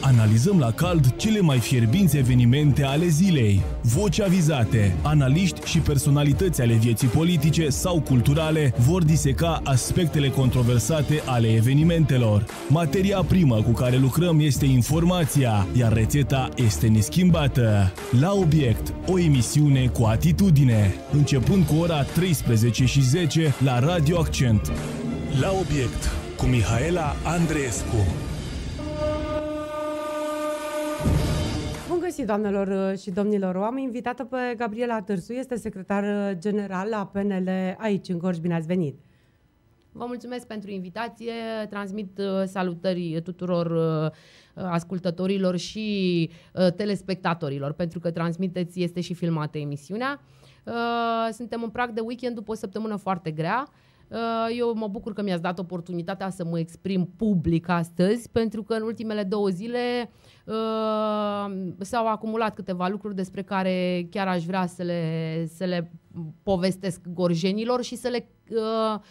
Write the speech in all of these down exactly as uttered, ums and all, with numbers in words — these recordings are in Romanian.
Analizăm la cald cele mai fierbinți evenimente ale zilei. Voci avizate, analiști și personalități ale vieții politice sau culturale vor diseca aspectele controversate ale evenimentelor. Materia primă cu care lucrăm este informația, iar rețeta este neschimbată. La Obiect, o emisiune cu atitudine, începând cu ora treisprezece și zece la Radio Accent. La Obiect, cu Mihaela Andreescu. Bun găsit, doamnelor și domnilor! O am invitată pe Gabriela Târsu, este secretar general la P N L aici, în Gorj. Bine ați venit! Vă mulțumesc pentru invitație, transmit salutări tuturor ascultătorilor și telespectatorilor, pentru că transmiteți, este și filmată emisiunea. Suntem în prag de weekend după o săptămână foarte grea. Eu mă bucur că mi-ați dat oportunitatea să mă exprim public astăzi, pentru că în ultimele două zile uh, s-au acumulat câteva lucruri despre care chiar aș vrea să le, să le povestesc gorjenilor și să le uh,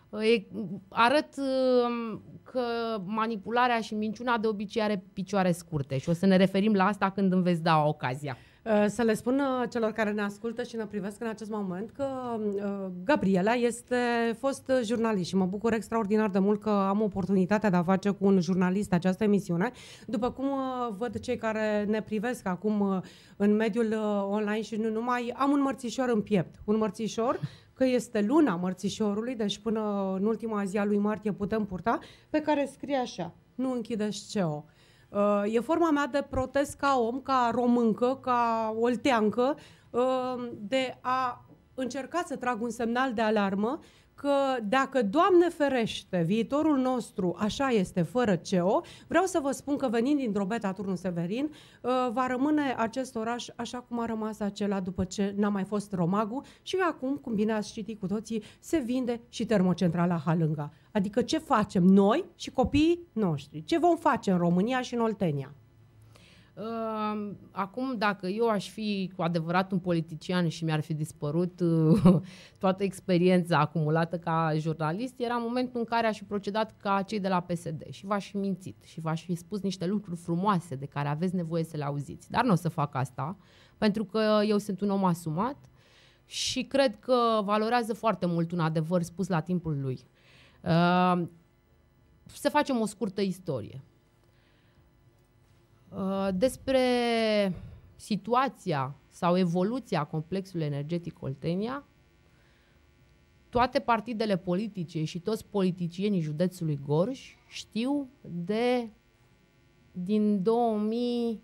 arăt uh, că manipularea și minciuna de obicei are picioare scurte și o să ne referim la asta când îmi veți da ocazia. Să le spun celor care ne ascultă și ne privesc în acest moment că Gabriela este fost jurnalist și mă bucur extraordinar de mult că am oportunitatea de a face cu un jurnalist această emisiune. După cum văd cei care ne privesc acum în mediul online și nu numai, am un mărțișor în piept. Un mărțișor că este luna mărțișorului, deci până în ultima zi a lui martie putem purta, pe care scrie așa: nu închideți C E O. E forma mea de protest ca om, ca româncă, ca olteancă, de a încerca să trag un semnal de alarmă că dacă, Doamne ferește, viitorul nostru așa este, fără C E O, vreau să vă spun că venind din Drobeta, Turnul Severin, va rămâne acest oraș așa cum a rămas acela după ce n-a mai fost Romagu și acum, cum bine ați citit cu toții, se vinde și termocentrala Halânga. Adică ce facem noi și copiii noștri? Ce vom face în România și în Oltenia? Uh, acum, dacă eu aș fi cu adevărat un politician și mi-ar fi dispărut uh, toată experiența acumulată ca jurnalist, era momentul în care aș fi procedat ca cei de la P S D și v-aș fi mințit și v-aș fi spus niște lucruri frumoase de care aveți nevoie să le auziți. Dar nu o să fac asta, pentru că eu sunt un om asumat și cred că valorează foarte mult un adevăr spus la timpul lui. Uh, să facem o scurtă istorie. Despre situația sau evoluția complexului energetic Oltenia, toate partidele politice și toți politicienii județului Gorj știu de din două mii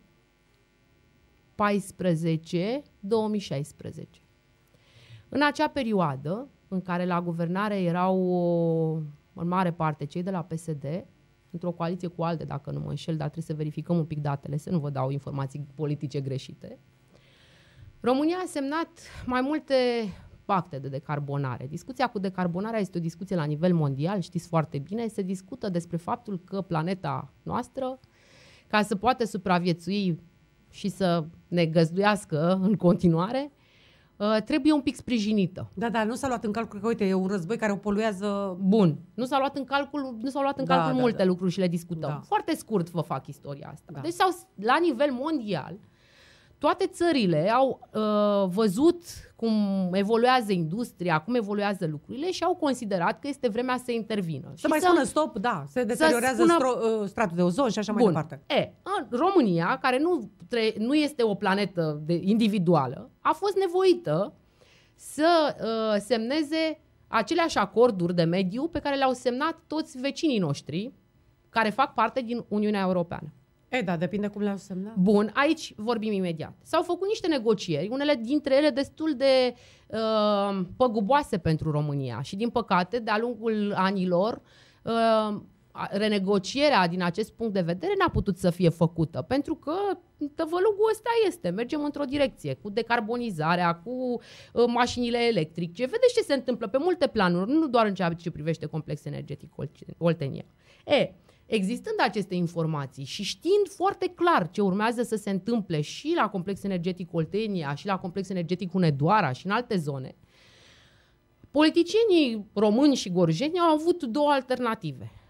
paisprezece două mii șaisprezece. În acea perioadă în care la guvernare erau în mare parte cei de la P S D, într-o coaliție cu ALDE, dacă nu mă înșel, dar trebuie să verificăm un pic datele, să nu vă dau informații politice greșite. România a semnat mai multe pacte de decarbonare. Discuția cu decarbonarea este o discuție la nivel mondial, știți foarte bine, se discută despre faptul că planeta noastră, ca să poată supraviețui și să ne găzduiască în continuare, trebuie un pic sprijinită. Da, da, nu s-a luat în calcul că, uite, e un război care o poluează. Bun. Nu s-a luat în calcul, nu s-au luat în da, calcul da, multe da. lucruri și le discutăm. Da. Foarte scurt vă fac istoria asta. Da. Deci, sau, la nivel mondial, toate țările au uh, văzut cum evoluează industria, cum evoluează lucrurile și au considerat că este vremea să intervină. Să și mai să spună stop, da, se deteriorează spună... stro, uh, stratul de ozon și așa Bun. mai departe. E, în România, care nu, tre- nu este o planetă de, individuală, a fost nevoită să uh, semneze aceleași acorduri de mediu pe care le-au semnat toți vecinii noștri care fac parte din Uniunea Europeană. E, da, depinde cum le-au semnat. Bun, aici vorbim imediat. S-au făcut niște negocieri, unele dintre ele destul de uh, păguboase pentru România și, din păcate, de-a lungul anilor, uh, renegocierea din acest punct de vedere n-a putut să fie făcută, pentru că tăvălugul ăsta este. Mergem într-o direcție, cu decarbonizarea, cu uh, mașinile electrice. Vedeți ce se întâmplă pe multe planuri, nu doar în ceea ce privește complex energetic Oltenia. E, existând aceste informații și știind foarte clar ce urmează să se întâmple și la complex energetic Oltenia, și la complex energetic Hunedoara și în alte zone, politicienii români și gorjeni au avut două alternative.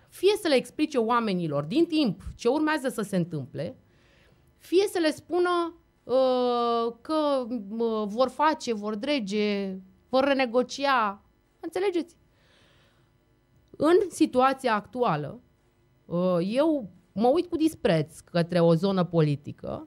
fie să le explice oamenilor din timp ce urmează să se întâmple, fie să le spună uh, că uh, vor face, vor drege, vor renegocia. Înțelegeți? În situația actuală, uh, eu mă uit cu dispreț către o zonă politică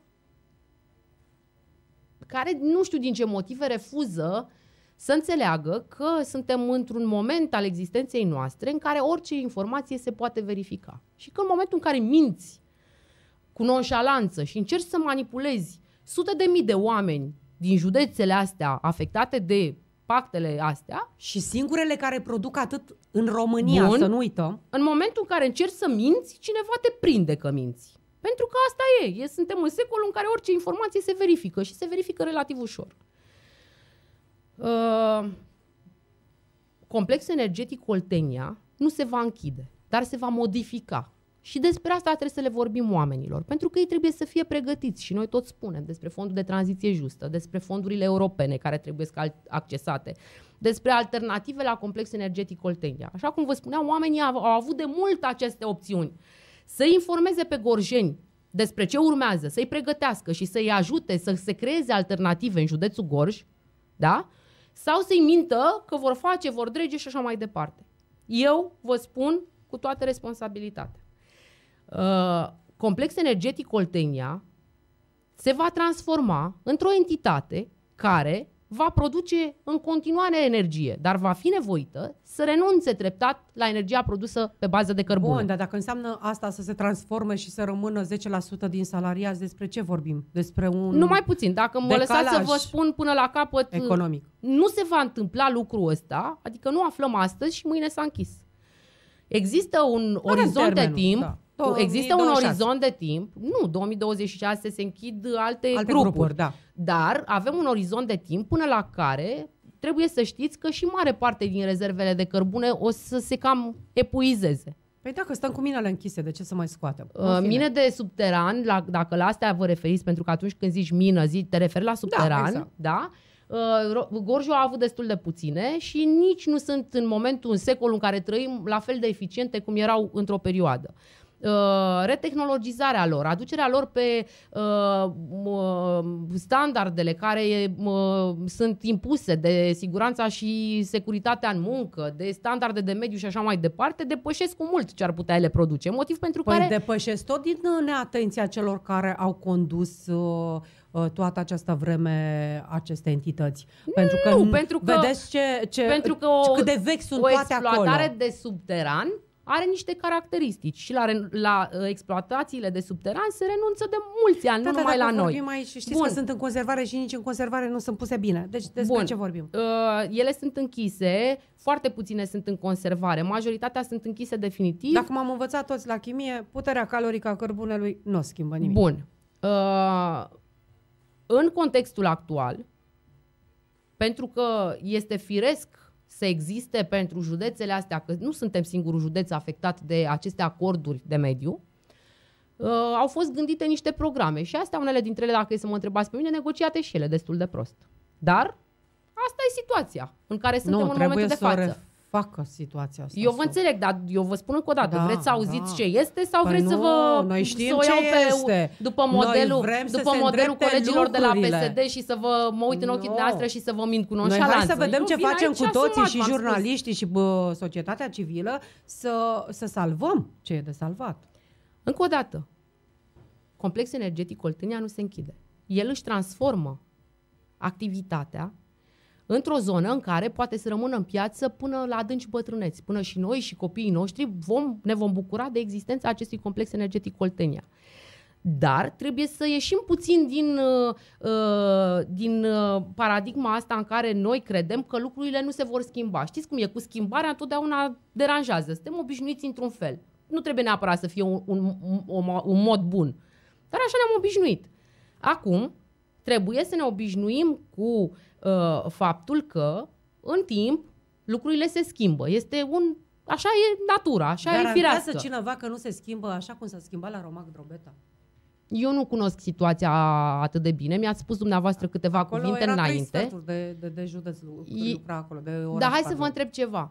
care, nu știu din ce motive, refuză să înțeleagă că suntem într-un moment al existenței noastre în care orice informație se poate verifica. Și că în momentul în care minți cu nonșalanță și încerci să manipulezi sute de mii de oameni din județele astea afectate de pactele astea... Și singurele care produc atât în România, bun, să nu uităm. În momentul în care încerci să minți, cineva te prinde că minți. Pentru că asta e. e. Suntem în secolul în care orice informație se verifică și se verifică relativ ușor. Uh, Complex energetic Oltenia nu se va închide, dar se va modifica. Și despre asta trebuie să le vorbim oamenilor, pentru că ei trebuie să fie pregătiți și noi tot spunem despre fondul de tranziție justă, despre fondurile europene care trebuie accesate, despre alternative la Complex energetic Oltenia. Așa cum vă spuneam, oamenii au, au avut de mult aceste opțiuni. Să informeze pe gorjeni despre ce urmează, să-i pregătească și să-i ajute să se creeze alternative în județul Gorj, da? Sau să-i mintă că vor face, vor drege și așa mai departe. Eu vă spun cu toată responsabilitatea. Uh, Complex energetic Oltenia se va transforma într-o entitate care va produce în continuare energie, dar va fi nevoită să renunțe treptat la energia produsă pe bază de cărbune. Bun, dar dacă înseamnă asta să se transforme și să rămână zece la sută din salariați, despre ce vorbim? Despre un Numai puțin, dacă mă lăsați să vă spun până la capăt, economic. Nu se va întâmpla lucrul ăsta, adică nu aflăm astăzi și mâine s-a închis. Există un Care orizont de timp, da. Există un orizont de timp, nu, două mii douăzeci și șase se închid alte, alte grupuri, grupuri da. Dar avem un orizont de timp până la care trebuie să știți că și mare parte din rezervele de cărbune o să se cam epuizeze. Păi dacă stăm cu minele închise, de ce să mai scoatem? Uh, mine de subteran, la, dacă la astea vă referiți, pentru că atunci când zici mină, zi, te referi la subteran, da? Exact. Da? Uh, Gorjul a avut destul de puține și nici nu sunt în momentul, în secolul în care trăim, la fel de eficiente cum erau într-o perioadă. Uh, retehnologizarea lor, aducerea lor pe uh, uh, standardele care uh, sunt impuse de siguranța și securitatea în muncă, de standarde de mediu și așa mai departe, depășesc cu mult ce ar putea ele produce. Motiv pentru păi care... depășesc tot din neatenția celor care au condus uh, uh, toată această vreme aceste entități. Pentru că, nu, pentru că vedeți ce, ce, pentru că o, cât de vechi sunt o toate acolo. O exploatare de subteran are niște caracteristici și la, la uh, exploatațiile de subteran se renunță de mulți ani, da, nu da, numai la noi. Vorbim aici și știți Bun. că sunt în conservare și nici în conservare nu sunt puse bine. Deci despre Bun. ce vorbim? Uh, ele sunt închise, foarte puține sunt în conservare, majoritatea sunt închise definitiv. Dacă m-am învățat toți la chimie, puterea calorică a cărbunelui nu schimbă nimic. Bun. Uh, în contextul actual, pentru că este firesc să existe pentru județele astea, că nu suntem singurul județ afectat de aceste acorduri de mediu, uh, au fost gândite niște programe și astea, unele dintre ele, dacă e să mă întrebați pe mine, negociate și ele destul de prost. Dar asta e situația în care suntem nu, în momentul de față. Facă situația asta. Eu vă înțeleg, dar eu vă spun încă o dată, da, vreți să auziți da. ce este sau păi vreți nu, să vă noi știm să o iau ce pe este. după modelul, după modelul colegilor lucrurile. de la P S D și să vă mă uit în ochii no. noastre și să vă mint cu nonșalanță. Noi hai să vedem eu ce facem cu toții asumat, și jurnaliștii și bă, societatea civilă să, să salvăm ce e de salvat. Încă o dată, Complex energetic Oltenia nu se închide. El își transformă activitatea într-o zonă în care poate să rămână în piață până la adânci bătrâneți, până și noi și copiii noștri vom, ne vom bucura de existența acestui complex energetic Oltenia. Dar trebuie să ieșim puțin din, uh, din uh, paradigma asta în care noi credem că lucrurile nu se vor schimba. Știți cum e? Cu schimbarea întotdeauna deranjează. Suntem obișnuiți într-un fel. Nu trebuie neapărat să fie un, un, un, un mod bun. Dar așa ne-am obișnuit. Acum trebuie să ne obișnuim cu uh, faptul că în timp lucrurile se schimbă. Este un... Așa e natura, așa Garantează e firească. cineva că nu se schimbă așa cum s-a schimbat la Romag Drobeta? Eu nu cunosc situația atât de bine. Mi-ați spus dumneavotră câteva acolo cuvinte era înainte. Acolo de, de, de județ lucra acolo, de oraș. Dar hai să vă întreb ceva.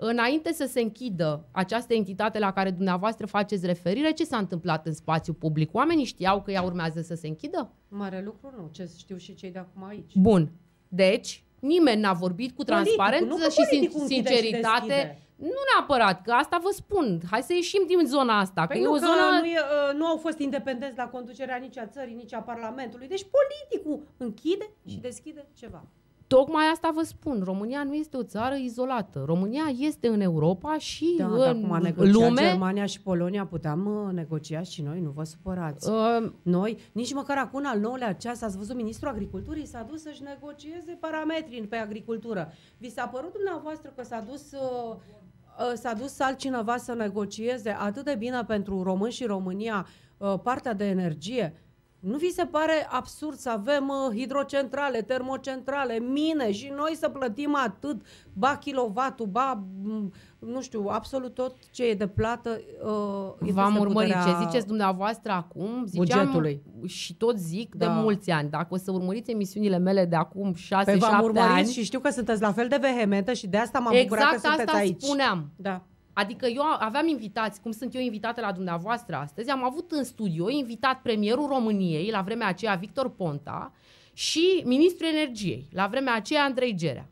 Înainte să se închidă această entitate la care dumneavoastră faceți referire, ce s-a întâmplat în spațiu public? Oamenii știau că ea urmează să se închidă? Mare lucru nu, ce știu și cei de acum aici. Bun. Deci, nimeni n-a vorbit cu transparență și sinceritate. Nu neapărat, că asta vă spun. Hai să ieșim din zona asta. Păi că nu, e o că zonă... nu, e, nu au fost independenți la conducerea nici a țării, nici a Parlamentului. Deci politicul închide și deschide ceva. Tocmai asta vă spun. România nu este o țară izolată. România este în Europa și da, în acum a negociat lume. Germania și Polonia, puteam negocia și noi, nu vă supărați. Uh, noi, nici măcar acum al nouălea ceas, ați văzut, ministrul agriculturii s-a dus să-și negocieze parametrii pe agricultură. Vi s-a părut dumneavoastră că s-a dus... Uh, s-a dus altcineva să negocieze atât de bine pentru români și România partea de energie? Nu vi se pare absurd să avem hidrocentrale, termocentrale, mine și noi să plătim atât, ba kilovatul, ba, nu știu, absolut tot ce e de plată? Uh, V-am urmărit ce ziceți dumneavoastră acum, ziceam bugetului. Și tot zic da. de mulți ani. Dacă o să urmăriți emisiunile mele de acum șase șapte ani... V-am urmărit și știu că sunteți la fel de vehementă și de asta m-am exact bucurat că sunteți aici. Exact asta spuneam. Da. Adică eu aveam invitați, cum sunt eu invitată la dumneavoastră astăzi, am avut în studio invitat premierul României, la vremea aceea Victor Ponta, și ministrul energiei, la vremea aceea Andrei Gerea.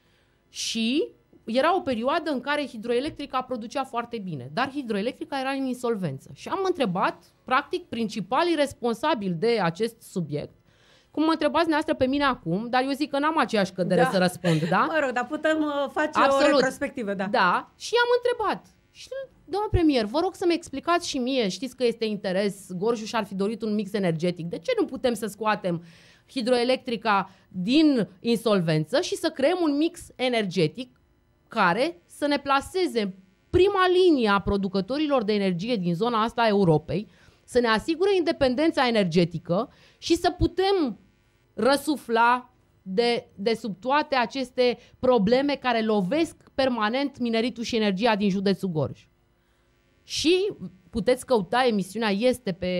Și era o perioadă în care hidroelectrica producea foarte bine, dar hidroelectrica era în insolvență. Și am întrebat, practic, principalii responsabili de acest subiect, cum mă întrebați dumneavoastră pe mine acum, dar eu zic că n-am aceeași cădere da. să răspund, da? Mă rog, dar putem uh, face Absolut. o retrospectivă, da. Da, și am întrebat. Și, doamna premier, vă rog să-mi explicați și mie, știți că este interes, Gorjul și-ar fi dorit un mix energetic, de ce nu putem să scoatem hidroelectrica din insolvență și să creăm un mix energetic care să ne plaseze prima linie a producătorilor de energie din zona asta a Europei, să ne asigure independența energetică și să putem răsufla de, de sub toate aceste probleme care lovesc permanent mineritul și energia din județul Gorj. Și puteți căuta, emisiunea este pe,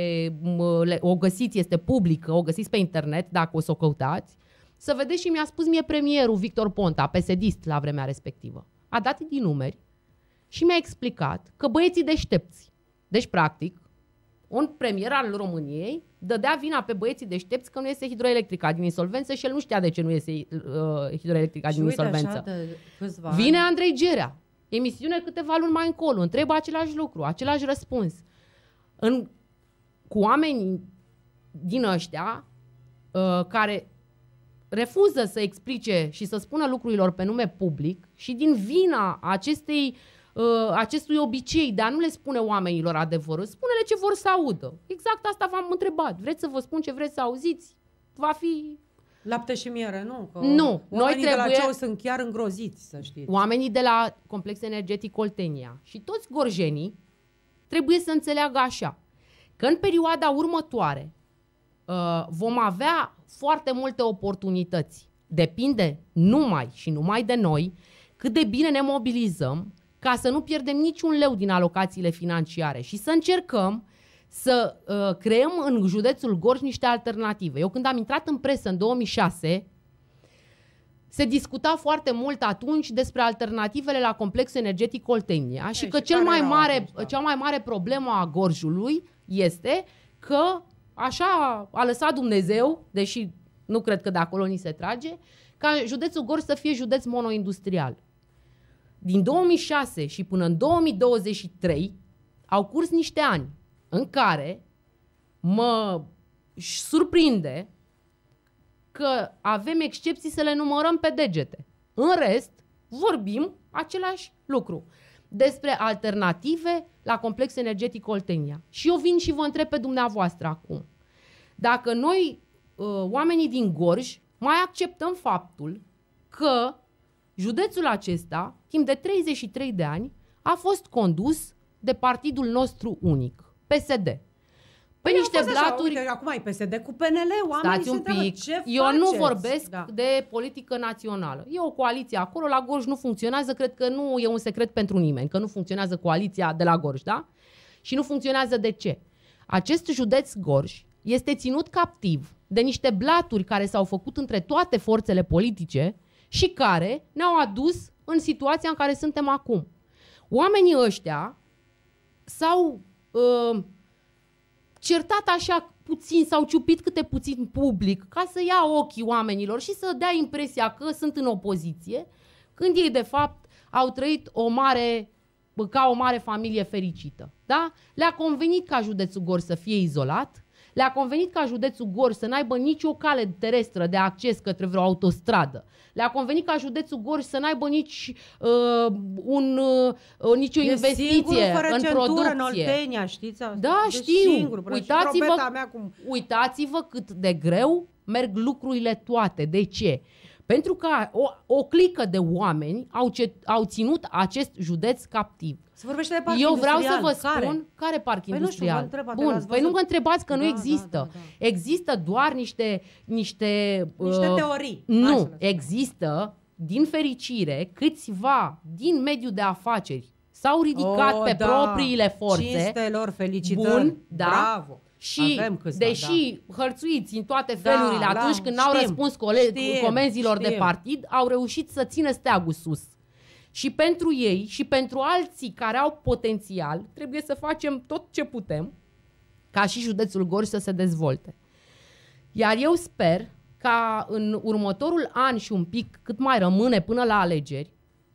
o găsiți, este publică, o găsiți pe internet dacă o să o căutați, să vedeți și mi-a spus mie premierul Victor Ponta, P S D-ist la vremea respectivă. A dat din numeri și mi-a explicat că băieții deștepți, deci practic, un premier al României dădea vina pe băieții deștepți că nu iese hidroelectrica din insolvență și el nu știa de ce nu iese uh, hidroelectrica și din uite, insolvență. Vine Andrei Gerea, emisiune câteva luni mai încolo, întrebă același lucru, același răspuns. În, cu oameni din ăștia uh, care refuză să explice și să spună lucrurilor pe nume public și din vina acestei Uh, acestui obicei de a nu le spune oamenilor adevărul, spune-le ce vor să audă. Exact asta v-am întrebat. Vreți să vă spun ce vreți să auziți? Va fi... Lapte și miere, nu? Că nu. Noi trebuie... de la ce sunt chiar îngroziți, să știți. Oamenii de la Complex Energetic Oltenia și toți gorjenii trebuie să înțeleagă așa, că în perioada următoare uh, vom avea foarte multe oportunități. Depinde numai și numai de noi cât de bine ne mobilizăm ca să nu pierdem niciun leu din alocațiile financiare și să încercăm să uh, creăm în județul Gorj niște alternative. Eu când am intrat în presă în două mii șase, se discuta foarte mult atunci despre alternativele la complexul energetic Oltenia și, și că cel mai mare, atunci, da. cea mai mare problemă a Gorjului este că așa a lăsat Dumnezeu, deși nu cred că de acolo ni se trage, ca județul Gorj să fie județ monoindustrial. Din două mii șase și până în două mii douăzeci și trei au curs niște ani în care mă surprinde că avem excepții să le numărăm pe degete. În rest, vorbim același lucru despre alternative la Complex Energetic Oltenia. Și eu vin și vă întreb pe dumneavoastră acum. Dacă noi, oamenii din Gorj, mai acceptăm faptul că județul acesta, timp de treizeci și trei de ani, a fost condus de partidul nostru unic, P S D. Pe păi niște blaturi... Așa, acum ai P S D cu P N L, oamenii Stați un pic. Ce Eu faceți? nu vorbesc da. de politică națională. E o coaliție acolo, la Gorj nu funcționează, cred că nu e un secret pentru nimeni, că nu funcționează coaliția de la Gorj, da? Și nu funcționează de ce? Acest județ Gorj este ținut captiv de niște blaturi care s-au făcut între toate forțele politice și care ne-au adus în situația în care suntem acum. Oamenii ăștia s-au uh, certat așa puțin, s-au ciupit câte puțin public ca să ia ochii oamenilor și să dea impresia că sunt în opoziție, când ei de fapt au trăit o mare, ca o mare familie fericită. Da? Le-a convenit ca județul Gorj să fie izolat, le-a convenit ca județul Gorj să n-aibă nicio cale terestră de acces către vreo autostradă. Le-a convenit ca județul Gorj să n-aibă nici uh, un, uh, nicio e investiție fără în producție. În Oltenia, știți? Da, de știu. Singur, uitați-vă, mea cum... uitați-vă cât de greu merg lucrurile toate. De ce? Pentru că o, o clică de oameni au, ce, au ținut acest județ captiv. Se vorbește de parc Eu vreau industrial. să vă spun care, care parc păi industrial. Nu știu, Bun, păi nu mă întrebați că da, nu există. Da, da, da. Există doar niște niște, niște uh, teorii. Nu, există din fericire câțiva din mediul de afaceri s-au ridicat oh, pe da. propriile forțe. Cinstelor, felicitări. Bun, da. Bravo. Și câțiva, deși da. hărțuiți în toate felurile da, atunci da, când n-au știm, răspuns cole- știm, comenzilor știm. de partid, au reușit să țină steagul sus. Și pentru ei și pentru alții care au potențial, trebuie să facem tot ce putem ca și județul Gorj să se dezvolte. Iar eu sper ca în următorul an și un pic, cât mai rămâne până la alegeri,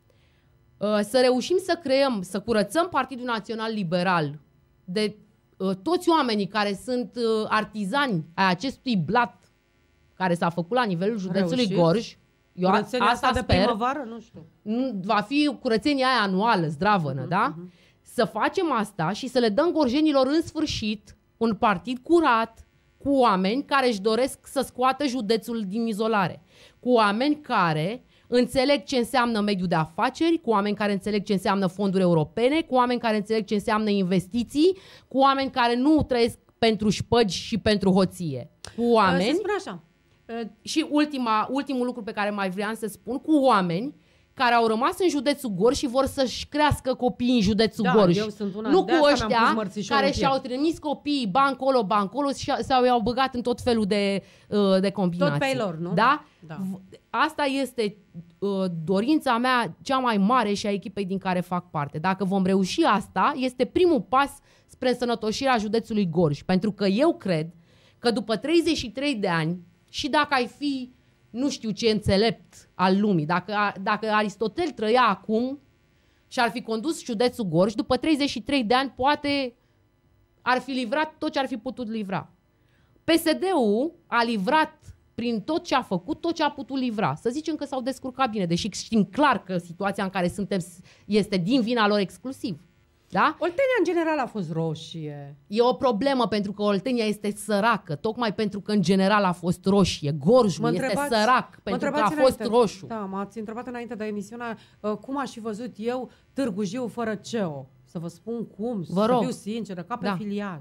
să reușim să creăm, să curățăm Partidul Național Liberal de toți oamenii care sunt artizani ai acestui blat care s-a făcut la nivelul județului Reușit. Gorj. Eu Curățenia asta asta de sper. primăvară? Nu știu. Va fi curățenia aia anuală, zdravănă, uh-huh, da? Uh-huh. Să facem asta și să le dăm gorjenilor în sfârșit un partid curat, cu oameni care își doresc să scoată județul din izolare. Cu oameni care înțeleg ce înseamnă mediul de afaceri, cu oameni care înțeleg ce înseamnă fonduri europene, cu oameni care înțeleg ce înseamnă investiții, cu oameni care nu trăiesc pentru șpăgi și pentru hoție. Cu oameni... Se spune așa. Și ultima, ultimul lucru pe care mai vreau să spun, cu oameni care au rămas în județul Gorj și vor să-și crească copiii în județul da, Gorj. Eu sunt una, nu cu ăștia care și-au piept. trimis copiii ba încolo, ba încolo sau i-au băgat în tot felul de, de combinații. Tot pe lor, nu? Da? Da. Asta este uh, dorința mea cea mai mare și a echipei din care fac parte. Dacă vom reuși asta, este primul pas spre însănătoșirea județului Gorj. Pentru că eu cred că după treizeci și trei de ani, și dacă ai fi nu știu ce înțelept al lumii, dacă, dacă Aristotel trăia acum și ar fi condus județul Gorj, după treizeci și trei de ani poate ar fi livrat tot ce ar fi putut livra. P S D-ul a livrat prin tot ce a făcut, tot ce a putut livra. Să zicem că s-au descurcat bine, deși știm clar că situația în care suntem este din vina lor exclusiv. Da? Oltenia în general a fost roșie. E o problemă pentru că Oltenia este săracă, tocmai pentru că în general a fost roșie. Gorjul este sărac pentru că a fost înainte, roșu. Da, m-ați întrebat înainte de emisiunea uh, cum aș fi văzut eu Târgu Jiu fără C E O. Să vă spun cum, vă să rog. fiu sinceră, ca pe Da. filiaș.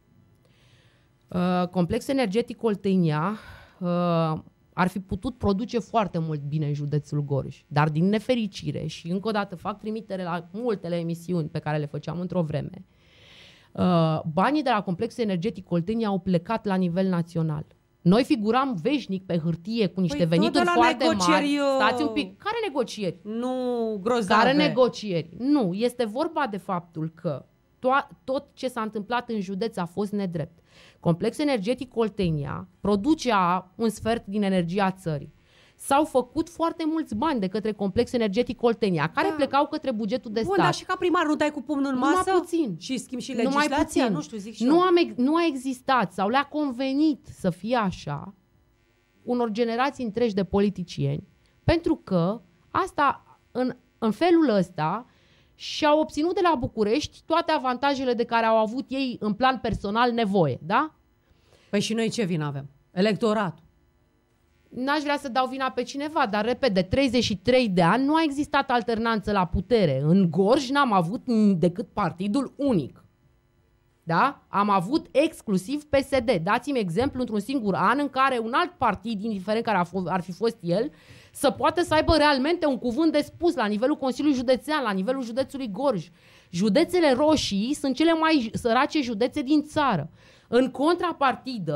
Uh, complexul energetic Oltenia uh, ar fi putut produce foarte mult bine în județul Gorj, dar din nefericire, și încă o dată fac trimitere la multele emisiuni pe care le făceam într-o vreme, uh, banii de la complexul energetic Oltenia au plecat la nivel național. Noi figuram veșnic pe hârtie cu niște Păi, venituri tot de la foarte mari. negocieri, uh, Stați un pic. Care negocieri? Nu grozave. Care negocieri? Nu, este vorba de faptul că to- tot ce s-a întâmplat în județ a fost nedrept. Complexul energetic Oltenia producea un sfert din energia țării. S-au făcut foarte mulți bani de către complexul energetic Oltenia, care Da. plecau către bugetul de Bun, stat. dar și ca primar nu dai cu pumnul în Numai masă? puțin. Și schimbi și Numai legislația? puțin. Nu știu, zic și nu, eu. am, nu a existat sau le-a convenit să fie așa unor generații întregi de politicieni, pentru că asta, în, în felul ăsta, și-au obținut de la București toate avantajele de care au avut ei în plan personal nevoie, da? Păi și noi ce vină avem? Electoratul. N-aș vrea să dau vina pe cineva, dar, repet, de treizeci și trei de ani nu a existat alternanță la putere. În Gorj n-am avut decât partidul unic. Da? Am avut exclusiv P S D. Dați-mi exemplu într-un singur an în care un alt partid, indiferent care ar fi fost el, să poată să aibă realmente un cuvânt de spus la nivelul Consiliului Județean, la nivelul județului Gorj. Județele roșii sunt cele mai sărace județe din țară. În contrapartidă,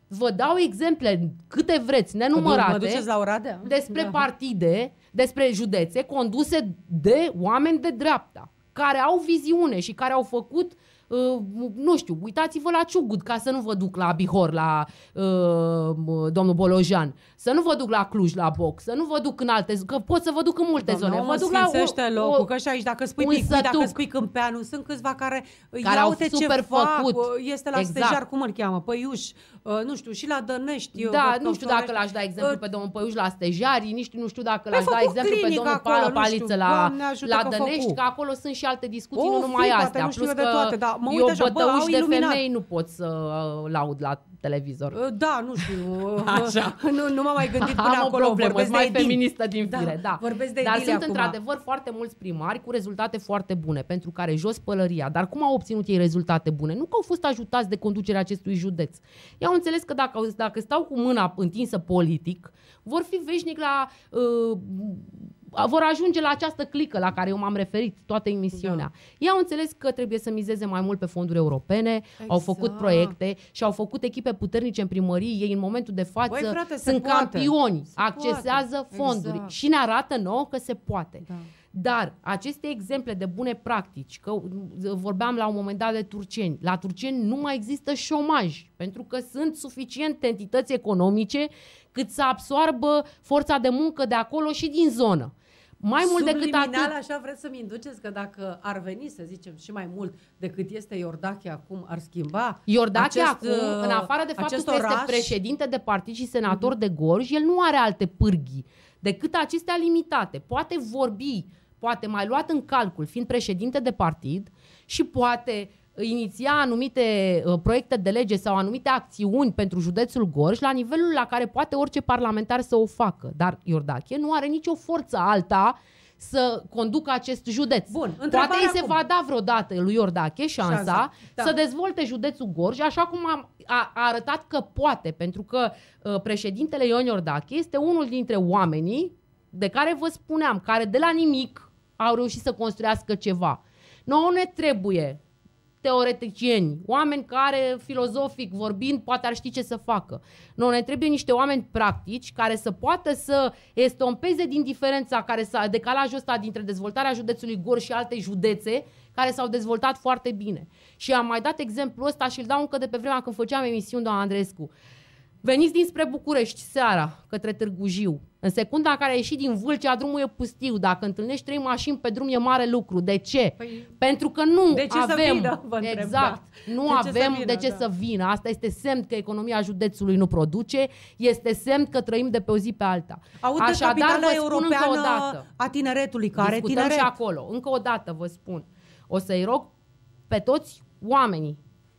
Vă dau exemple câte vreți, nenumărate, mă duceți la Oradea? despre Da. partide, despre județe conduse de oameni de dreapta, care au viziune și care au făcut, uh, nu știu, uitați-vă la Ciugud, ca să nu vă duc la Bihor, la uh, domnul Bolojan, să nu vă duc la Cluj, la Boc, să nu vă duc în alte, că pot să vă duc în multe Doamne, zone. omul Vă duc la sfințește o, locul, o, că și aici, dacă spui un Picui, dacă sătuc. spui Câmpeanu, sunt câțiva care, Care ia au uite super ce fac, făcut. este la Exact. Stejar, cum îl cheamă, Păiuș, uh, nu știu, și la Dănești. Da, văd nu că știu dacă Florești. l-aș da exemplu Uh, pe domnul Păiuș la Stejari, nici nu știu dacă Păi l-aș da făcut exemplu pe clinică domnul acolo, Pală nu Paliță știu, la, Doamne ajută la că Dănești, făcut. că acolo sunt și alte discuții, O nu numai fi, poate astea. nu știu Plus eu de că toate, dar mă uit eu așa, bă, bătăuși au de iluminat. femei nu pot să uh, laud la televizor. Uh, Da, nu știu. Așa. nu, nu m-am mai gândit până Am o acolo. problemă, Vorbesc sunt mai de edil. feministă din fire, da. Da, vorbesc de Dar edile sunt acum. într-adevăr foarte mulți primari cu rezultate foarte bune, pentru care jos pălăria. Dar cum au obținut ei rezultate bune? Nu că au fost ajutați de conducerea acestui județ. Ei au înțeles că dacă, dacă stau cu mâna întinsă politic, vor fi veșnic la... Uh, vor ajunge la această clică la care eu m-am referit toată emisiunea. Da. Ei au înțeles că trebuie să mizeze mai mult pe fonduri europene, exact. Au făcut proiecte și au făcut echipe puternice în primării. Ei în momentul de față Băi, frate, sunt poate. campioni, Se accesează poate. fonduri Exact. și ne arată nouă că se poate. Da. Dar aceste exemple de bune practici, că vorbeam la un moment dat de turceni, la turceni nu mai există șomaj, pentru că sunt suficiente entități economice cât să absoarbă forța de muncă de acolo și din zonă. Mai mult decât Subliminal, atât. așa vreți să-mi induceți că dacă ar veni, să zicem, și mai mult decât este Iordache acum, ar schimba Iordache acest, acum, în afară de faptul că oraș? este președinte de partid și senator mm-hmm. de Gorj, el nu are alte pârghii decât acestea limitate. Poate vorbi, poate mai luat în calcul, fiind președinte de partid, și poate iniția anumite uh, proiecte de lege sau anumite acțiuni pentru județul Gorj la nivelul la care poate orice parlamentar să o facă. Dar Iordache nu are nicio forță alta să conducă acest județ. Bun, poate îi se acum. va da vreodată lui Iordache șansa, șansa da. să dezvolte județul Gorj, așa cum a, a, a arătat că poate, pentru că uh, președintele Ion Iordache este unul dintre oamenii de care vă spuneam, care de la nimic au reușit să construiască ceva. Nouă ne trebuie teoreticieni, oameni care, filozofic vorbind, poate ar ști ce să facă. Nouă ne trebuie niște oameni practici care să poată să estompeze din diferența, care s-a decalajul ăsta dintre dezvoltarea județului Gorj și alte județe care s-au dezvoltat foarte bine. Și am mai dat exemplul ăsta și îl dau încă de pe vremea când făceam emisiuni, doamna Andreescu. Veniți dinspre București seara, către Târgu Jiu. În secunda în care ai ieșit din Vâlcea, drumul e pustiu. Dacă întâlnești trei mașini pe drum, e mare lucru. De ce? Păi, pentru că nu de ce avem... Să vină, vă întreb, exact. Da. Nu de avem ce de ce da. să vină. Asta este semn că economia județului nu produce. Este semn că trăim de pe o zi pe alta. Aud Așadar, capitala vă spun europeană încă o dată. A tineretului, care Discutăm tineret. și acolo. Încă o dată vă spun. O să-i rog pe toți oamenii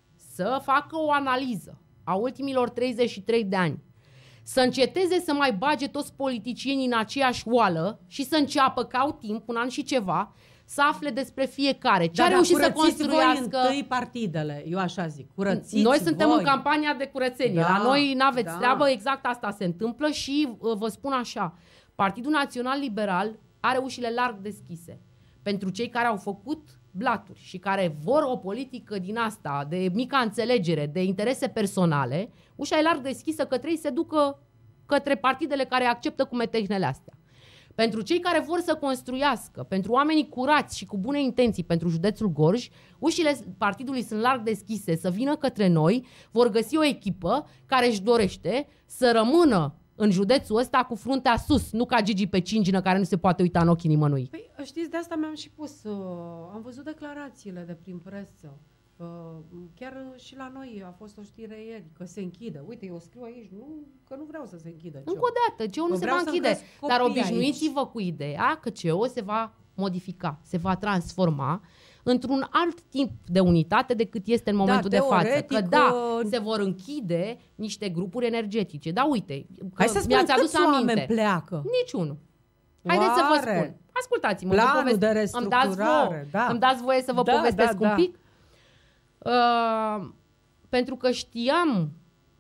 să facă o analiză a ultimilor treizeci și trei de ani. Să înceteze să mai bage toți politicienii în aceeași oală și să înceapă, că au timp, un an și ceva, să afle despre fiecare. Ce da, a reușit da, să construiască... voi întâi partidele, eu așa zic. Curățiți Noi suntem voi. în campania de curățenie. Da, La noi n-aveți da. treabă, exact asta se întâmplă și uh, vă spun așa. Partidul Național Liberal are ușile larg deschise. Pentru cei care au făcut blaturi și care vor o politică din asta, de mică înțelegere, de interese personale, ușa e larg deschisă către ei se ducă către partidele care acceptă cu metehnele astea. Pentru cei care vor să construiască, pentru oamenii curați și cu bune intenții pentru județul Gorj, ușile partidului sunt larg deschise să vină către noi, vor găsi o echipă care își dorește să rămână în județul ăsta cu fruntea sus, nu ca Gigi pe cingină care nu se poate uita în ochii nimănui. Păi știți, de asta mi-am și pus, uh, am văzut declarațiile de prin presă. Uh, chiar și la noi a fost o știre ieri, că se închide. Uite, eu scriu aici, nu, că nu vreau să se închidă. C E O. Încă o dată, C E O nu se va închide, dar obișnuiți-vă cu ideea că C E O se va modifica, se va transforma într-un alt tip de unitate decât este în momentul da, de față. Că da, uh... se vor închide niște grupuri energetice. Da, uite, Hai să mi-ați adus aminte. pleacă? Niciunul. Haideți să vă spun. Ascultați-mă. Planul de restructurare, îmi dați, voie, da. îmi dați voie să vă da, povestesc da, un pic? Da. Uh, pentru că știam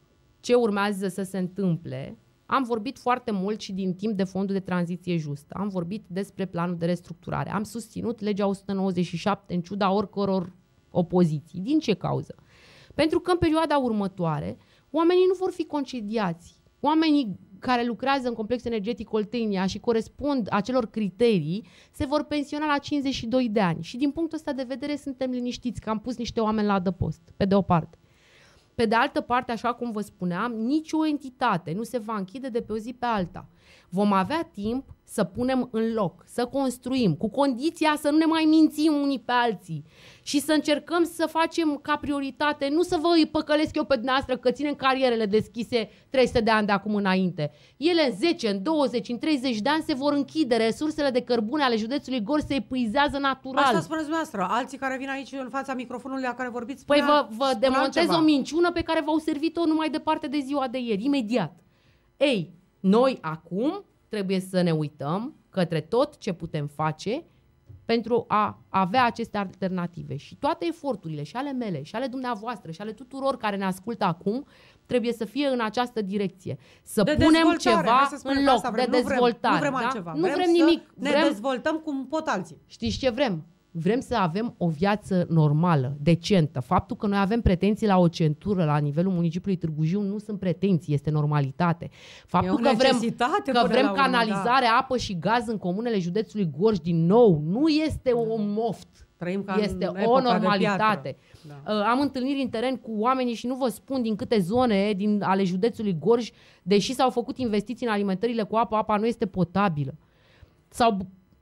ce urmează să se întâmple, am vorbit foarte mult și din timp de fondul de tranziție justă. Am vorbit despre planul de restructurare. Am susținut legea o sută nouăzeci și șapte în ciuda oricăror opoziții. Din ce cauză? Pentru că în perioada următoare oamenii nu vor fi concediați. Oamenii care lucrează în complex energetic Oltenia și corespund acelor criterii se vor pensiona la cincizeci și doi de ani. Și din punctul ăsta de vedere suntem liniștiți că am pus niște oameni la adăpost, pe de o parte. Pe de altă parte, așa cum vă spuneam, nicio entitate nu se va închide de pe o zi pe alta. Vom avea timp să punem în loc, să construim, cu condiția să nu ne mai mințim unii pe alții și să încercăm să facem ca prioritate, nu să vă îi păcălesc eu pe dumneavoastră că ținem carierele deschise trei sute de ani de acum înainte. Ele în zece, în douăzeci, în treizeci de ani se vor închide, resursele de cărbune ale județului Gorj se epuizează natural. Asta spuneți dumneavoastră, alții care vin aici în fața microfonului la care vorbiți Păi vă, vă demontez ceva. O minciună pe care v-au servit-o numai departe de ziua de ieri, imediat. Ei, noi acum trebuie să ne uităm către tot ce putem face pentru a avea aceste alternative. Și toate eforturile, și ale mele, și ale dumneavoastră, și ale tuturor care ne ascultă acum, trebuie să fie în această direcție. Să de punem ceva în loc de nu dezvoltare. Vrem, nu vrem da? altceva. Nu vrem, vrem nimic. Ne vrem... dezvoltăm cum pot alții. Știți ce vrem? Vrem să avem o viață normală, decentă. Faptul că noi avem pretenții la o centură la nivelul municipiului Târgu Jiu nu sunt pretenții, este normalitate. Faptul că vrem, că vrem canalizare, da. apă și gaz în comunele județului Gorj din nou nu este o moft. Trăim ca este o normalitate. Da. Am întâlniri în teren cu oamenii și nu vă spun din câte zone din ale județului Gorj, deși s-au făcut investiții în alimentările cu apă, apa nu este potabilă. S-au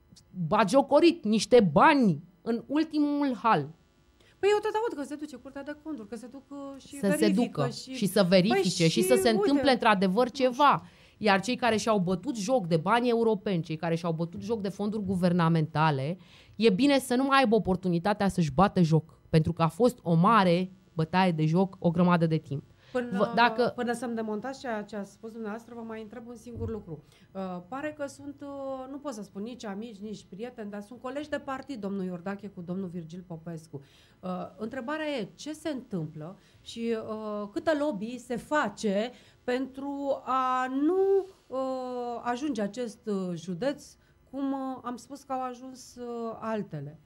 bagiocorit niște bani în ultimul hal. Păi eu tot aud că se duce Curtea de Conturi, că se duc și să verifică. se ducă și... și să verifice păi și, și să se uite, întâmple într-adevăr ceva. Iar cei care și-au bătut joc de bani europeni, cei care și-au bătut joc de fonduri guvernamentale, e bine să nu mai aibă oportunitatea să-și bată joc. Pentru că a fost o mare bătaie de joc o grămadă de timp. Până, Dacă... până să-mi demontați ceea ce a spus dumneavoastră, vă mai întreb un singur lucru. Uh, pare că sunt, uh, nu pot să spun nici amici, nici prieteni, dar sunt colegi de partid, domnul Iordache cu domnul Virgil Popescu. Uh, întrebarea e ce se întâmplă și uh, câtă lobby se face pentru a nu uh, ajunge acest uh, județ cum uh, am spus că au ajuns uh, altele.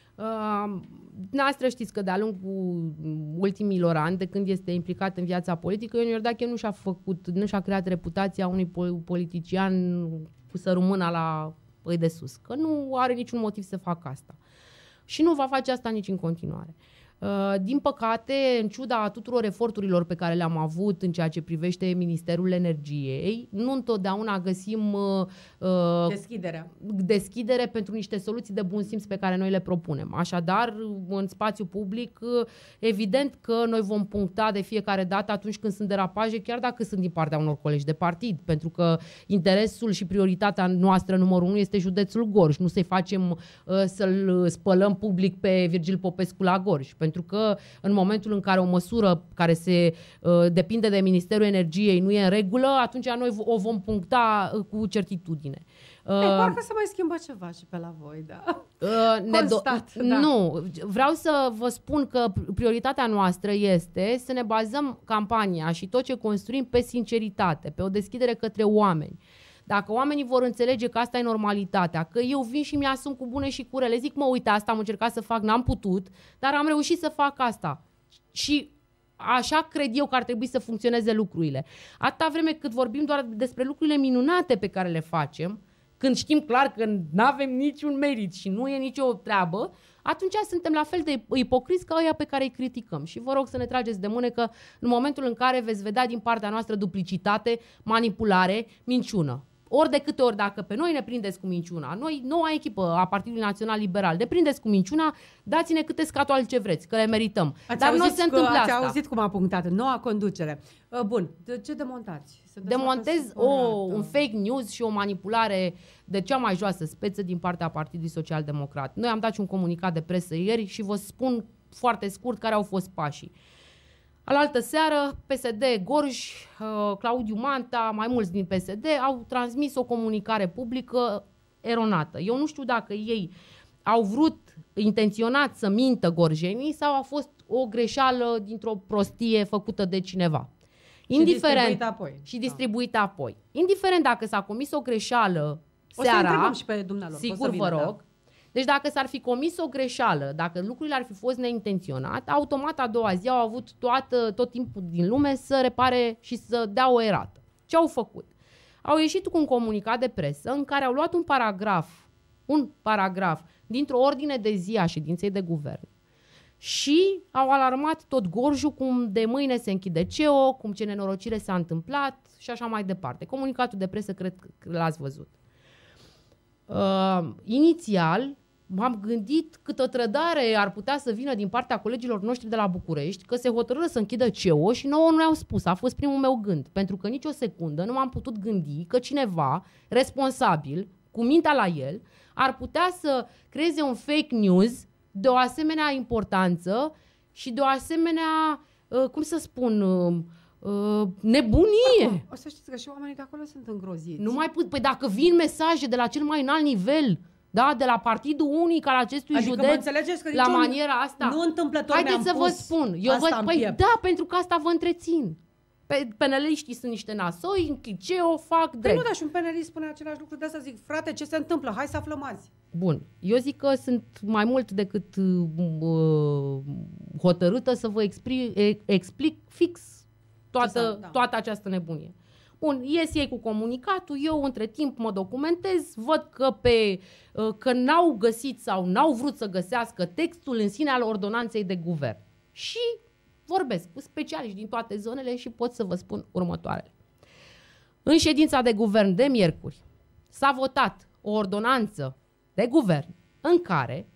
Uh, Dumneavoastră știți că de-a lungul ultimilor ani, de când este implicat în viața politică, Ion Iordache nu și-a făcut, nu și-a creat reputația unui politician cu sărumâna la păi de sus, că nu are niciun motiv să facă asta. Și nu va face asta nici în continuare. Uh, din păcate, în ciuda tuturor eforturilor pe care le-am avut în ceea ce privește Ministerul Energiei, nu întotdeauna găsim uh, Deschiderea. deschidere pentru niște soluții de bun simț pe care noi le propunem. Așadar, în spațiu public, evident că noi vom puncta de fiecare dată atunci când sunt derapaje, chiar dacă sunt din partea unor colegi de partid, pentru că interesul și prioritatea noastră numărul unu este județul Gorj, nu să-i facem uh, să-l spălăm public pe Virgil Popescu la Gorj. Pentru că în momentul în care o măsură care se uh, depinde de Ministerul Energiei nu e în regulă, atunci noi o vom puncta uh, cu certitudine. Uh, Ei, parcă se mai schimbă ceva și pe la voi, da. Uh, ne Constat, do- da. Nu, vreau să vă spun că prioritatea noastră este să ne bazăm campania și tot ce construim pe sinceritate, pe o deschidere către oameni. Dacă oamenii vor înțelege că asta e normalitatea, că eu vin și mi-asum cu bune și cu rele, zic, mă, uite, asta am încercat să fac, n-am putut, dar am reușit să fac asta. Și așa cred eu că ar trebui să funcționeze lucrurile. Atâta vreme cât vorbim doar despre lucrurile minunate pe care le facem, când știm clar că nu avem niciun merit și nu e nicio treabă, atunci suntem la fel de ipocriți ca ăia pe care îi criticăm. Și vă rog să ne trageți de mânecă în momentul în care veți vedea din partea noastră duplicitate, manipulare, minciună. Ori de câte ori, dacă pe noi ne prindeți cu minciuna, noi, noua echipă a Partidului Național Liberal, ne prindeți cu minciuna, dați-ne câte scatoale ce vreți, că le merităm. Ați Dar nu se întâmplă ați asta. Ați auzit cum a punctat noua conducere. Bun, de ce demontați? Demontez o, un fake news și o manipulare de cea mai joasă speță din partea Partidului Social Democrat. Noi am dat și un comunicat de presă ieri și vă spun foarte scurt care au fost pașii. Alaltă seară, P S D Gorj, Claudiu Manta, mai mulți din P S D au transmis o comunicare publică eronată. Eu nu știu dacă ei au vrut intenționat să mintă gorjenii sau a fost o greșeală dintr-o prostie făcută de cineva. Indiferent, și distribuită apoi. Și distribuită apoi. Indiferent dacă s-a comis o greșeală o seara, să întrebăm și pe dumnealor. sigur vă rog, da. Deci dacă s-ar fi comis o greșeală, dacă lucrurile ar fi fost neintenționate, automat a doua zi au avut toată, tot timpul din lume să repare și să dea o erată. Ce au făcut? Au ieșit cu un comunicat de presă în care au luat un paragraf, un paragraf dintr-o ordine de zi a ședinței de guvern și au alarmat tot gorjul cum de mâine se închide C E O, cum ce nenorocire s-a întâmplat și așa mai departe. Comunicatul de presă cred că l-ați văzut. Uh, inițial m-am gândit câtă trădare ar putea să vină din partea colegilor noștri de la București, că se hotărâră să închidă C E O și nouă nu le-au spus. A fost primul meu gând, pentru că nici o secundă nu m-am putut gândi că cineva responsabil, cu mintea la el, ar putea să creeze un fake news de o asemenea importanță și de o asemenea, uh, cum să spun, uh, uh, nebunie. Acum, o să știți că și oamenii de acolo sunt îngroziți. Nu mai put, păi dacă vin mesaje de la cel mai înalt nivel, da, de la partidul unic al acestui adică județ, că la maniera asta. Nu întâmplător haideți să vă spun. Eu vă, păi da, pentru că asta vă întrețin. Pe, peneliștii sunt niște nasoi, închid ce o fac drept. Păi nu, dar și un penelist spune același lucru, de asta zic, frate, ce se întâmplă? Hai să aflăm azi. Bun, eu zic că sunt mai mult decât uh, hotărâtă să vă expri, explic fix toată, da. toată această nebunie. Bun, ies ei cu comunicatul, eu între timp mă documentez, văd că, pe, că n-au găsit sau n-au vrut să găsească textul în sine al ordonanței de guvern. Și vorbesc cu specialiști din toate zonele și pot să vă spun următoarele. În ședința de guvern de miercuri s-a votat o ordonanță de guvern în care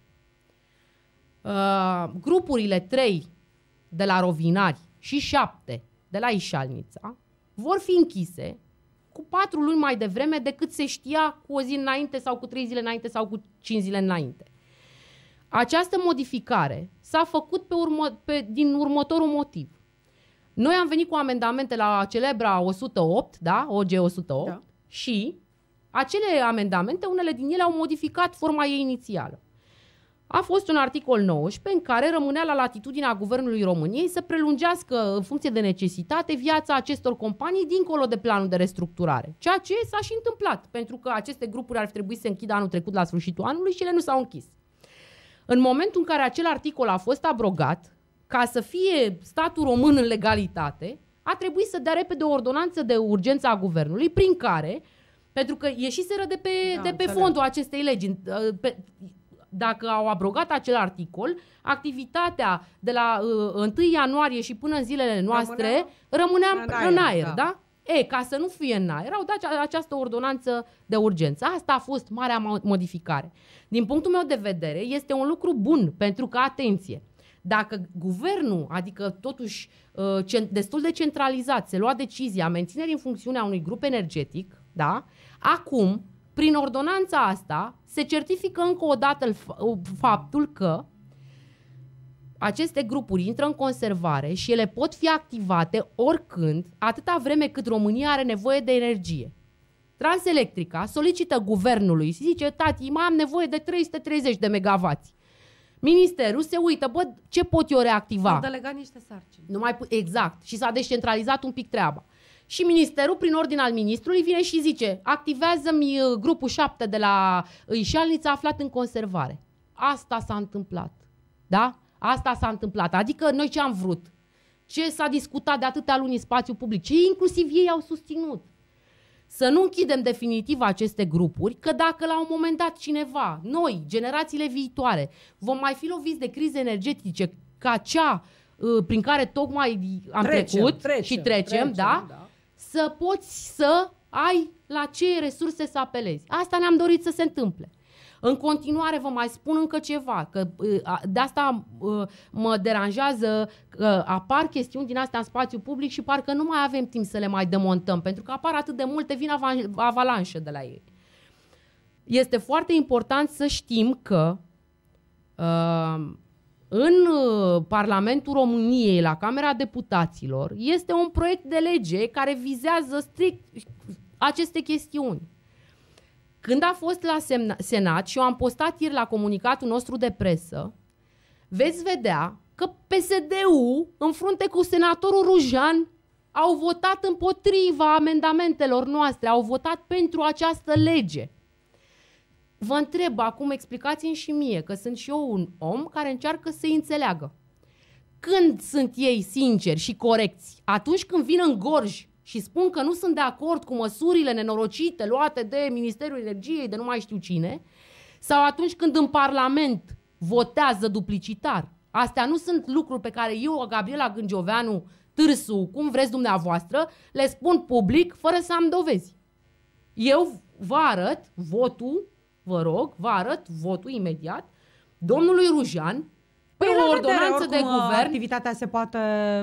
uh, grupurile trei de la Rovinari și șapte de la Ișalnița vor fi închise cu patru luni mai devreme decât se știa cu o zi înainte sau cu trei zile înainte sau cu cinci zile înainte. Această modificare s-a făcut pe urmă, pe, din următorul motiv. Noi am venit cu amendamente la celebra o sută opt, da? O G o sută opt, da. Și acele amendamente, unele din ele au modificat forma ei inițială. A fost un articol nouăsprezece în care rămânea la latitudinea Guvernului României să prelungească în funcție de necesitate viața acestor companii dincolo de planul de restructurare. Ceea ce s-a și întâmplat, pentru că aceste grupuri ar trebui să închidă anul trecut la sfârșitul anului și ele nu s-au închis. În momentul în care acel articol a fost abrogat, ca să fie statul român în legalitate, a trebuit să dea repede o ordonanță de urgență a Guvernului, prin care, pentru că ieșiseră de pe, da, de pe fondul acestei legi, pe, dacă au abrogat acel articol, activitatea de la uh, întâi ianuarie și până în zilele noastre rămânea, rămânea în, în aer, da? da? E, ca să nu fie în aer, au dat această ordonanță de urgență. Asta a fost marea modificare. Din punctul meu de vedere, este un lucru bun, pentru că, atenție, dacă guvernul, adică totuși uh, destul de centralizat, se lua decizia menținerii în funcțiunea unui grup energetic, da? Acum, prin ordonanța asta, se certifică încă o dată faptul că aceste grupuri intră în conservare și ele pot fi activate oricând, atâta vreme cât România are nevoie de energie. Transelectrica solicită guvernului și zice, tati, mai am nevoie de trei sute treizeci de megavați. Ministerul se uită, bă, ce pot eu reactiva? S-au delegat niște sarcini. Nu mai, exact. Și s-a descentralizat un pic treaba. Și ministerul, prin ordin al ministrului, vine și zice, activează-mi grupul șapte de la Ișalnița aflat în conservare. Asta s-a întâmplat. Da? Asta s-a întâmplat. Adică noi ce am vrut? Ce s-a discutat de atâtea luni în spațiu public? Ce inclusiv ei au susținut? Să nu închidem definitiv aceste grupuri, că dacă la un moment dat cineva, noi, generațiile viitoare, vom mai fi loviți de crize energetice ca cea uh, prin care tocmai am trecem, trecut trecem, și trecem, trecem da? da, să poți să ai la ce resurse să apelezi. Asta ne-am dorit să se întâmple. În continuare vă mai spun încă ceva, că de asta mă deranjează că apar chestiuni din astea în spațiu public și parcă nu mai avem timp să le mai demontăm, pentru că apar atât de multe, vin avalanșă de la ei. Este foarte important să știm că în Parlamentul României, la Camera Deputaților, este un proiect de lege care vizează strict aceste chestiuni. Când a fost la Senat și eu am postat ieri la comunicatul nostru de presă, veți vedea că P S D-ul, în frunte cu senatorul Rujan, au votat împotriva amendamentelor noastre, au votat pentru această lege. vă întreb acum, explicați-mi și mie, că sunt și eu un om care încearcă să-i înțeleagă. Când sunt ei sinceri și corecți? Atunci când vin în Gorj și spun că nu sunt de acord cu măsurile nenorocite luate de Ministerul Energiei, de nu mai știu cine, sau atunci când în Parlament votează duplicitar. Astea nu sunt lucruri pe care eu, Gabriela Gângioveanu, Târsu, cum vreți dumneavoastră, le spun public fără să am dovezi. Eu vă arăt votul, vă rog, vă arăt votul imediat domnului Rujan pe Păi, o la ordonanță vedere, de oricum, guvern. activitatea se poate,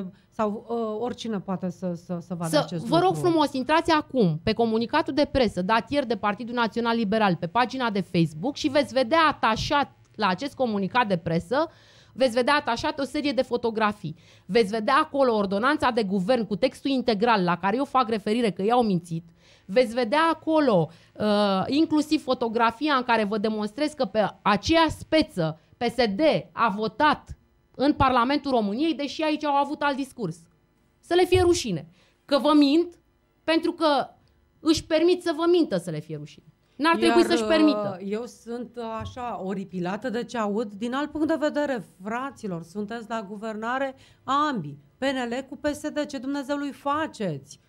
sau uh, oricine poate să, să, să vadă Să, acest vă rog lucru. frumos, intrați acum pe comunicatul de presă dat ieri de Partidul Național Liberal pe pagina de Facebook și veți vedea atașat la acest comunicat de presă, veți vedea atașat o serie de fotografii. Veți vedea acolo ordonanța de guvern cu textul integral la care eu fac referire că i-au mințit. Veți vedea acolo uh, inclusiv fotografia în care vă demonstrez că pe aceea speță P S D a votat în Parlamentul României, deși aici au avut alt discurs. Să le fie rușine. Că vă mint, pentru că își permit să vă mintă să le fie rușine. N-ar trebui să-și permită. Eu sunt așa oripilată de ce aud. Din alt punct de vedere, fraților, sunteți la guvernare ambii. P N L cu P S D, ce Dumnezeului faceți?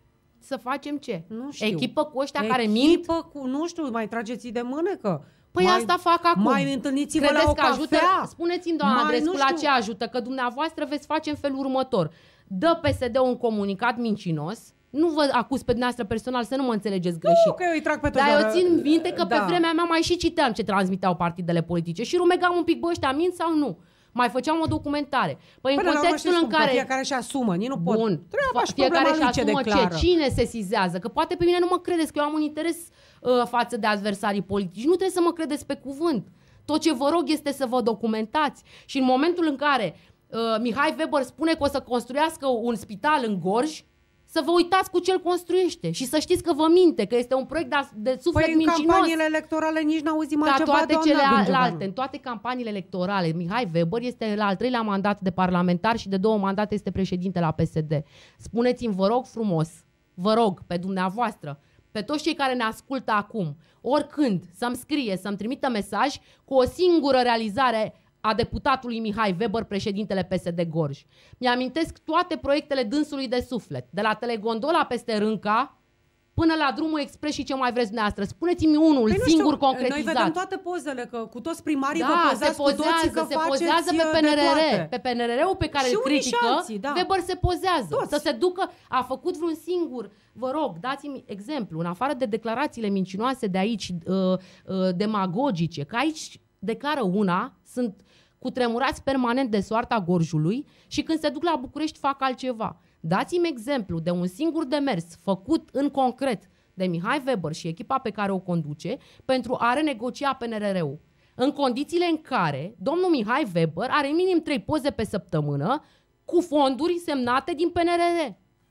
Să facem ce? Nu știu. Echipă cu ăștia Echipă care mint? cu, nu știu, mai trageți-i de mânecă. Păi mai, asta fac acum. Mai întâlniți-vă la Credeți o că ajută? cafea? Spuneți-mi, doamna Mai Andrescu, nu la știu. ce ajută? Că dumneavoastră veți face în felul următor. Dă P S D un comunicat mincinos. Nu vă acuz pe dumneavoastră personal, să nu mă înțelegeți greșit. Nu, că eu îi trag pe toți. Dar eu țin minte că da. pe vremea mea mai și citeam ce transmiteau partidele politice și rumegam un pic, bă, ăștia mint sau nu. Mai făceam o documentare. Păi în Până la urmă contextul știți în cum, că care... fiecare și asumă, nici nu pot. Bun, Treaba și fiecare problema și lui ce asumă declară. ce, cine sesizează. Că poate pe mine nu mă credeți că eu am un interes uh, față de adversarii politici. Nu trebuie să mă credeți pe cuvânt. Tot ce vă rog este să vă documentați. Și în momentul în care uh, Mihai Weber spune că o să construiască un spital în Gorj, să vă uitați cu ce îl construiește și să știți că vă minte, că este un proiect de, de suflet Păi în mincinos. campaniile electorale nici n-auzim Ca altceva, toate doamna Gângeveanu. celelalte, în toate campaniile electorale, Mihai Weber este la al treilea mandat de parlamentar și de două mandate este președinte la P S D. Spuneți-mi, vă rog frumos, vă rog, pe dumneavoastră, pe toți cei care ne ascultă acum, oricând, să-mi scrie, să-mi trimită mesaj cu o singură realizare a deputatului Mihai Weber, președintele P S D Gorj. Mi-amintesc toate proiectele dânsului de suflet, de la telegondola peste Rânca până la drumul expres și ce mai vreți dumneavoastră. Spuneți-mi unul Păi nu singur știu, concretizat. Noi vedem toate pozele, că cu toți primarii Da, vă se pozați cu toții pozează, că se faceți pozează pe de P N R R. toate. Pe P N R R-ul pe care Și îl unii și critică, alții, da. Weber se pozează. Toți. Să se ducă, a făcut vreun singur. Vă rog, dați-mi exemplu, în afară de declarațiile mincinoase de aici, uh, uh, demagogice, că aici declară una, sunt cutremurați permanent de soarta Gorjului și când se duc la București fac altceva. Dați-mi exemplu de un singur demers făcut în concret de Mihai Weber și echipa pe care o conduce pentru a renegocia P N R R-ul. În condițiile în care domnul Mihai Weber are minim trei poze pe săptămână cu fonduri semnate din P N R R.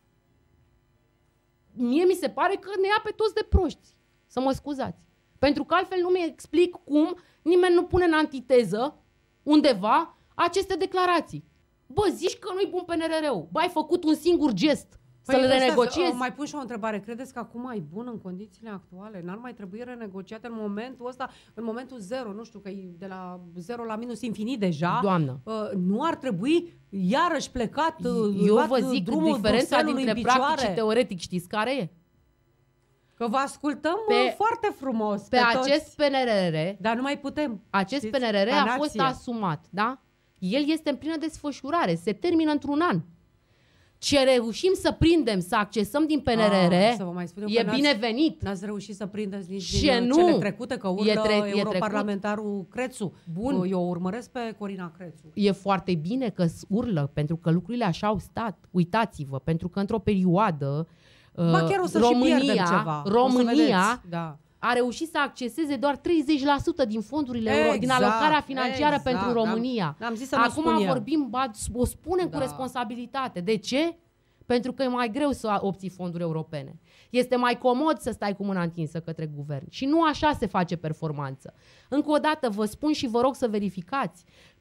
Mie mi se pare că ne ia pe toți de proști. Să mă scuzați. Pentru că altfel nu mi explic cum nimeni nu pune în antiteză undeva aceste declarații. Bă, zici că nu-i bun P N R R-ul. Bă, ai făcut un singur gest Păi, să-l ăsta, renegociezi. Mai pun și o întrebare. Credeți că acum e bun în condițiile actuale? N-ar mai trebui renegociat în momentul ăsta, în momentul zero, nu știu, că e de la zero la minus infinit deja. Doamnă. Uh, nu ar trebui iarăși plecat, uh, Eu luat vă zic că drumul diferența Bruxellesului dintre în picioare? practic și teoretic știți care e? Că vă ascultăm Pe- uh, foarte frumos Pe, pe acest toți, P N R R, dar nu mai putem. acest Știți? P N R R Ca a fost nație. asumat, da? El este în plină desfășurare, se termină într-un an. Ce reușim să prindem, să accesăm din P N R R, Ah, să vă mai spun eu e că n-ați- binevenit. N-ați reușit să prindeți nici Și din nu. cele trecute, că urlă E tre- e europarlamentarul Crețu. Bun. Eu urmăresc pe Corina Crețu. E foarte bine că urlă, pentru că lucrurile așa au stat. Uitați-vă, pentru că într-o perioadă Ba, chiar o să și pierdem România, ceva. O să România vedeți, da. a reușit să acceseze doar treizeci la sută din fondurile euro, din Exact, alocarea financiară exact. pentru România. N-am zis să nu Acum spun eu. vorbim, ba, o spunem Da. cu responsabilitate. De ce? Pentru că e mai greu să obții fonduri europene. Este mai comod să stai cu mâna întinsă către guvern. Și nu așa se face performanță. Încă o dată vă spun și vă rog să verificați.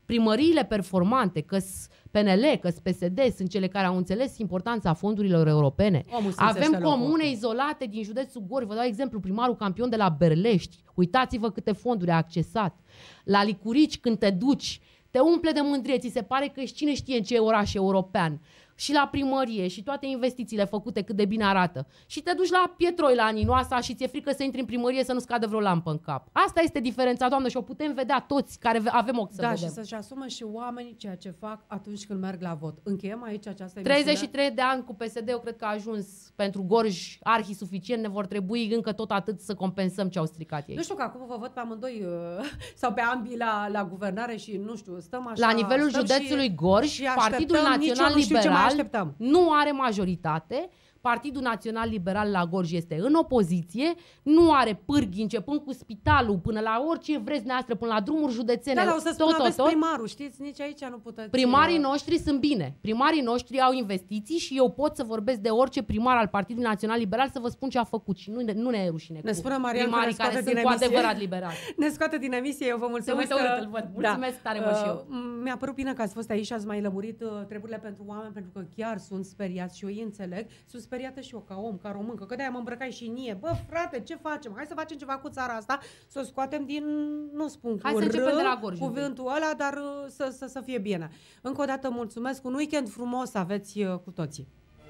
primăriile performante, că P N L, că P S D sunt cele care au înțeles importanța fondurilor europene. Avem comune izolate din județul Gorj. Vă dau exemplu, primarul campion de la Berlești. Uitați-vă câte fonduri a accesat. La Licurici, când te duci, te umple de mândrie, ți se pare că ești cine știe în ce oraș european. Și la primărie și toate investițiile făcute cât de bine arată. Și te duci la Pietroi, la Aninoasa și ți-e frică să intri în primărie să nu scadă vreo lampă în cap. Asta este diferența, doamnă, și o putem vedea toți care avem ochi să da, vedem. Și să-și asumă și oamenii ceea ce fac atunci când merg la vot. Încheiem aici această emisiune. treizeci și trei de ani cu P S D, eu cred că a ajuns pentru Gorj arhi suficient, ne vor trebui încă tot atât să compensăm ce au stricat ei. Nu știu că acum vă văd pe amândoi sau pe ambii la, la guvernare și nu știu, stăm așa... La nivelul județului și, Gorj, și Partidul Național Liberal nu are majoritate. Partidul Național Liberal la Gorj este în opoziție, nu are pârghii începând cu spitalul până la orice vreți dumneavoastră, până la drumuri județene. Da, dar o să spun, aveți primarul, știți, nici aici nu puteți... Primarii noștri sunt bine. Primarii noștri au investiții și eu pot să vorbesc de orice primar al Partidului Național Liberal să vă spun ce a făcut și nu, nu ne e rușine ne cu spune Marian primarii care sunt cu adevărat liberali. Ne scoate din emisie, eu vă mulțumesc. Se uită urât, îl văd. Mulțumesc da. tare mult și eu. Mi-a părut bine că ați fost aici și ați mai lămurit treburile pentru oameni, pentru că chiar sunt speriați și eu îi înțeleg. Sunt speriată și eu ca om, ca româncă, că de-aia mă îmbrăcai și nie. Bă, frate, ce facem? Hai să facem ceva cu țara asta, să o scoatem din, nu spun Hai cu să ră, de la Gorj, cuvântul ăla, dar să, să, să fie bine. Încă o dată mulțumesc, un weekend frumos aveți cu toții.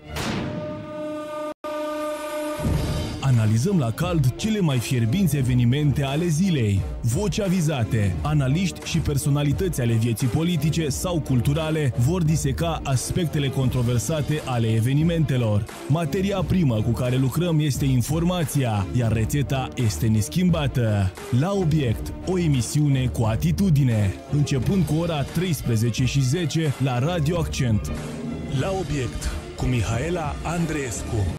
Analizăm la cald cele mai fierbinți evenimente ale zilei. Voci avizate, analiști și personalități ale vieții politice sau culturale vor diseca aspectele controversate ale evenimentelor. Materia primă cu care lucrăm este informația, iar rețeta este neschimbată. La Obiect, o emisiune cu atitudine, începând cu ora treisprezece și zece la Radio Accent. La Obiect, cu Mihaela Andreescu.